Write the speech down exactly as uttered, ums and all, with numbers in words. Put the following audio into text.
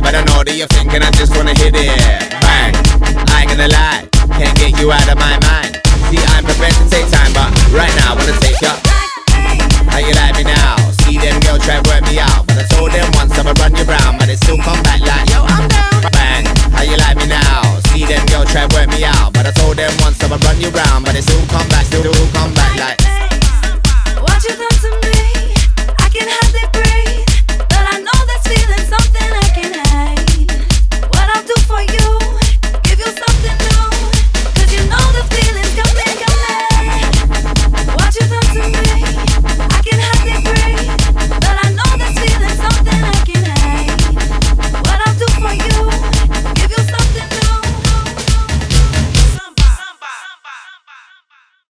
But I know that you're thinking I just wanna hit it. Bang, I ain't gonna lie, can't get you out of my mind. See, I'm prepared to take time, but right now I wanna take